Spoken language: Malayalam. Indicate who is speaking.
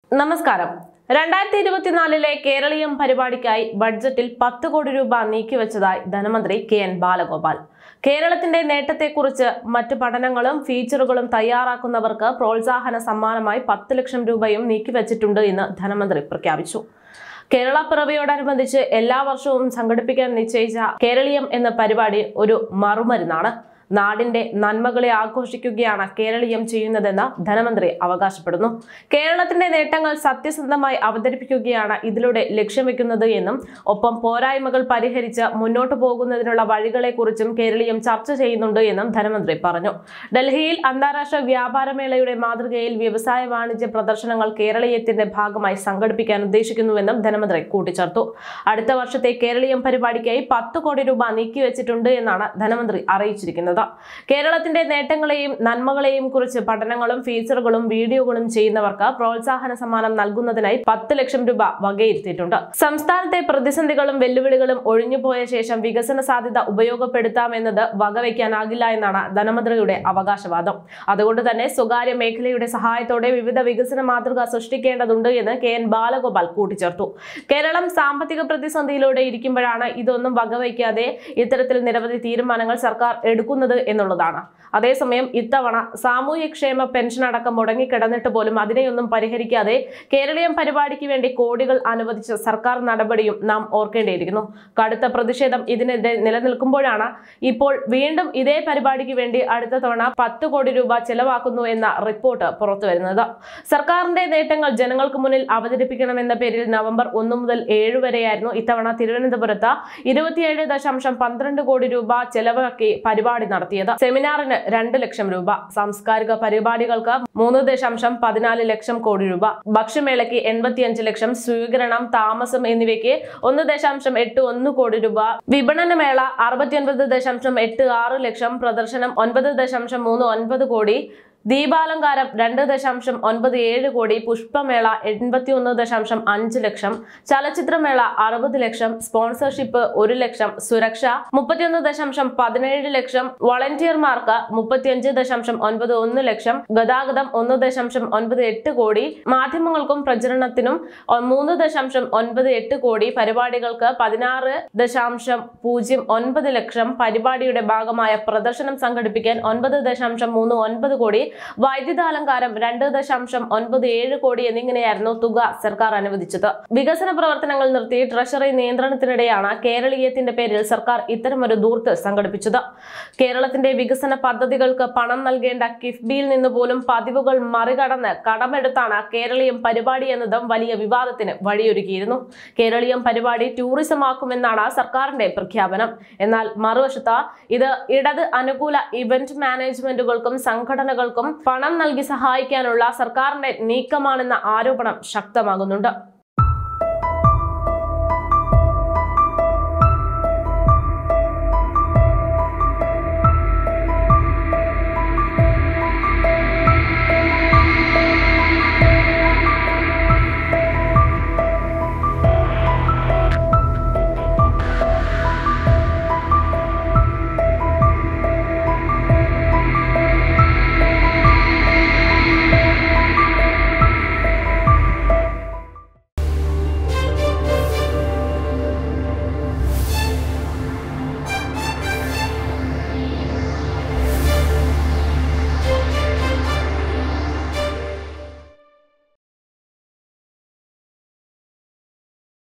Speaker 1: നമസ്കാരം. 2024 കേരളീയം പരിപാടിക്കായി ബഡ്ജറ്റിൽ 10 കോടി രൂപ നീക്കിവെച്ചതായി ധനമന്ത്രി കെ.എൻ. ബാലഗോപാൽ. കേരളത്തിന്റെ നേട്ടത്തെക്കുറിച്ച് മറ്റ് പഠനങ്ങളും ഫീച്ചറുകളും തയ്യാറാക്കുന്നവർക്ക് പ്രോത്സാഹന സമ്മാനമായി 10 ലക്ഷം രൂപയും നീക്കിവെച്ചിട്ടുണ്ട് എന്ന് ധനമന്ത്രി പ്രഖ്യാപിച്ചു. കേരള പിറവിയോടനുബന്ധിച്ച് എല്ലാ വർഷവും സംഘടിപ്പിക്കാൻ നിശ്ചയിച്ച കേരളീയം എന്ന പരിപാടി ഒരു മറുമരുന്നാണ്. നാടിന്റെ നന്മകളെ ആഘോഷിക്കുകയാണ് കേരളീയം ചെയ്യുന്നതെന്ന് ധനമന്ത്രി അവകാശപ്പെടുന്നു. കേരളത്തിന്റെ നേട്ടങ്ങൾ സത്യസന്ധമായി അവതരിപ്പിക്കുകയാണ് ഇതിലൂടെ ലക്ഷ്യം വെക്കുന്നത് എന്നും ഒപ്പം പോരായ്മകൾ പരിഹരിച്ച് മുന്നോട്ടു പോകുന്നതിനുള്ള വഴികളെക്കുറിച്ചും കേരളീയം ചർച്ച ചെയ്യുന്നുണ്ട് എന്നും ധനമന്ത്രി പറഞ്ഞു. ഡൽഹിയിൽ അന്താരാഷ്ട്ര വ്യാപാരമേളയുടെ മാതൃകയിൽ വ്യവസായ വാണിജ്യ പ്രദർശനങ്ങൾ കേരളീയത്തിന്റെ ഭാഗമായി സംഘടിപ്പിക്കാൻ ഉദ്ദേശിക്കുന്നുവെന്നും ധനമന്ത്രി കൂട്ടിച്ചേർത്തു. അടുത്ത വർഷത്തെ കേരളീയം പരിപാടിക്കായി 10 കോടി രൂപ നീക്കിവെച്ചിട്ടുണ്ട് എന്നാണ് ധനമന്ത്രി അറിയിച്ചിരിക്കുന്നത്. കേരളത്തിന്റെ നേട്ടങ്ങളെയും നന്മകളെയും കുറിച്ച് പഠനങ്ങളും ഫീച്ചറുകളും വീഡിയോകളും ചെയ്യുന്നവർക്ക് പ്രോത്സാഹന സമ്മാനം നൽകുന്നതിനായി 10 ലക്ഷം രൂപ വകയിരുത്തിയിട്ടുണ്ട്. സംസ്ഥാനത്തെ പ്രതിസന്ധികളും വെല്ലുവിളികളും ഒഴിഞ്ഞുപോയ ശേഷം വികസന സാധ്യത ഉപയോഗപ്പെടുത്താമെന്നത് വകവയ്ക്കാനാകില്ല എന്നാണ് ധനമന്ത്രിയുടെ അവകാശവാദം. അതുകൊണ്ട് തന്നെ സ്വകാര്യ മേഖലയുടെ സഹായത്തോടെ വിവിധ വികസന മാതൃക സൃഷ്ടിക്കേണ്ടതുണ്ട് എന്ന് കെ.എൻ. ബാലഗോപാൽ കൂട്ടിച്ചേർത്തു. കേരളം സാമ്പത്തിക പ്രതിസന്ധിയിലൂടെ ഇരിക്കുമ്പോഴാണ് ഇതൊന്നും വകവയ്ക്കാതെ ഇത്തരത്തിൽ നിരവധി തീരുമാനങ്ങൾ സർക്കാർ എടുക്കുന്നത് എന്നുള്ളതാണ്. അതേസമയം ഇത്തവണ സാമൂഹ്യക്ഷേമ പെൻഷൻ അടക്കം മുടങ്ങിക്കിടന്നിട്ട് പോലും അതിനെയൊന്നും പരിഹരിക്കാതെ കേരളീയം പരിപാടിക്ക് വേണ്ടി കോടികൾ അനുവദിച്ച സർക്കാർ നടപടിയും നാം ഓർക്കേണ്ടിയിരിക്കുന്നു. കടുത്ത പ്രതിഷേധം ഇതിനെതിരെ നിലനിൽക്കുമ്പോഴാണ് ഇപ്പോൾ വീണ്ടും ഇതേ പരിപാടിക്ക് വേണ്ടി അടുത്ത തവണ 10 കോടി രൂപ ചെലവാക്കുന്നു എന്ന റിപ്പോർട്ട് പുറത്തുവരുന്നത്. സർക്കാരിന്റെ നേട്ടങ്ങൾ ജനങ്ങൾക്ക് മുന്നിൽ അവതരിപ്പിക്കണമെന്ന പേരിൽ നവംബർ 1 മുതൽ 7 വരെയായിരുന്നു ഇത്തവണ തിരുവനന്തപുരത്ത് 27.12 കോടി രൂപ ചെലവാക്കി പരിപാടി നടത്തിയത്. സെമിനാറിന് 2 ലക്ഷം രൂപ, സാംസ്കാരിക പരിപാടികൾക്ക് 3.14 ലക്ഷം കോടി രൂപ, ഭക്ഷ്യമേളയ്ക്ക് 85 ലക്ഷം, സ്വീകരണം, താമസം എന്നിവയ്ക്ക് 1.81 കോടി രൂപ, വിപണനമേള 69.86 ലക്ഷം, പ്രദർശനം 9.39 കോടി, ദീപാലങ്കാരം 2.97 കോടി, പുഷ്പമേള 81.5 ലക്ഷം, ചലച്ചിത്രമേള 60 ലക്ഷം, സ്പോൺസർഷിപ്പ് 1 ലക്ഷം, സുരക്ഷ 31.17 ലക്ഷം, വളണ്ടിയർമാർക്ക് 35.91 ലക്ഷം, ഗതാഗതം 1.98 കോടി, മാധ്യമങ്ങൾക്കും പ്രചരണത്തിനും 3.98 കോടി, പരിപാടികൾക്ക് 16.09 ലക്ഷം, പരിപാടിയുടെ ഭാഗമായ പ്രദർശനം സംഘടിപ്പിക്കാൻ 9.39 കോടി, വൈദ്യുതാലങ്കാരം 2.97 കോടി എന്നിങ്ങനെയായിരുന്നു തുക സർക്കാർ അനുവദിച്ചത്. വികസന പ്രവർത്തനങ്ങൾ നിർത്തി ട്രഷറി നിയന്ത്രണത്തിനിടെയാണ് കേരളീയത്തിന്റെ പേരിൽ സർക്കാർ ഇത്തരമൊരു ധൂർത്ത് സംഘടിപ്പിച്ചത്. കേരളത്തിന്റെ വികസന പദ്ധതികൾക്ക് പണം നൽകേണ്ട കിഫ്ബിയിൽ നിന്ന് പോലും പതിവുകൾ മറികടന്ന് കടമെടുത്താണ് കേരളീയം പരിപാടി എന്നതും വലിയ വിവാദത്തിന് വഴിയൊരുക്കിയിരുന്നു. കേരളീയം പരിപാടി ടൂറിസമാക്കുമെന്നാണ് സർക്കാരിന്റെ പ്രഖ്യാപനം. എന്നാൽ മറുവശത്ത് ഇത് ഇടത് അനുകൂല ഇവന്റ് മാനേജ്മെന്റുകൾക്കും സംഘടനകൾക്കും പണം നൽകി സഹായിക്കാനുള്ള സർക്കാരിന്റെ നീക്കമാണെന്ന ആരോപണം ശക്തമാകുന്നുണ്ട്.